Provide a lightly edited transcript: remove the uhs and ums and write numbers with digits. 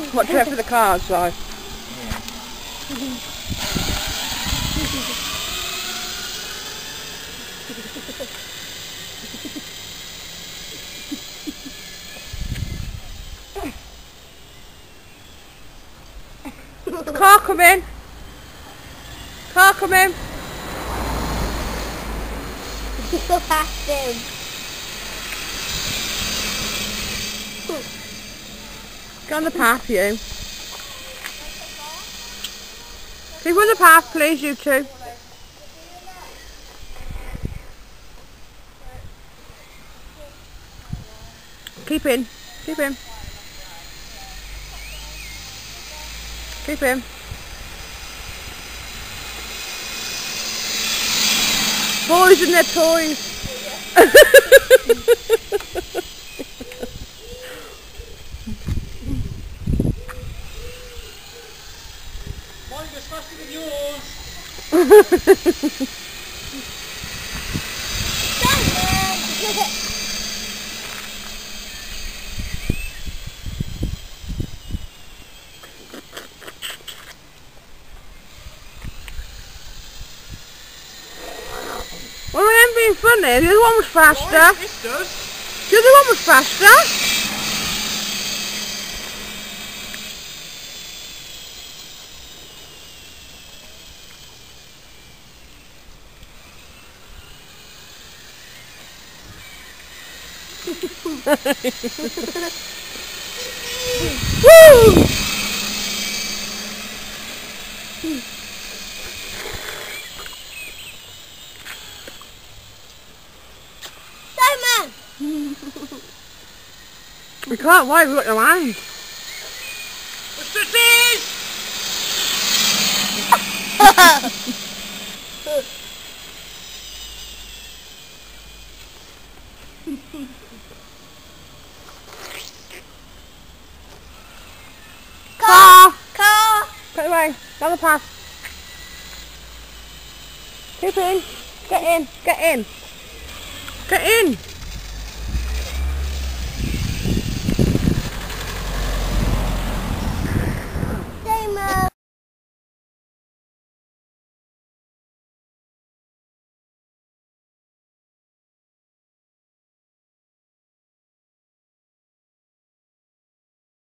What, to for the cars, though? Yeah. Car come in. Car come in. Go past him. Get on the path, you. Keep on the path, please, you two. Keep in. Keep in. Keep in. Boys and their toys. Mine goes faster than yours. Well, I am being funny. The other one was faster. Right, this does. The other one was faster. Woo! Simon! We can't wait, we've got the line. What's this? Car! Car! Get away, down the path. Keep in. Get in. Get in. Get in.